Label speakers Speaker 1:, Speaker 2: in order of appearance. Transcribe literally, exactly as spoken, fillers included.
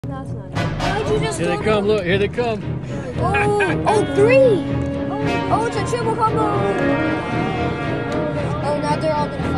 Speaker 1: That's not it. Why'd you just
Speaker 2: Here they come, look, here they come.
Speaker 1: Oh, oh, three. Oh, it's a triple combo. Oh, now they're all gonna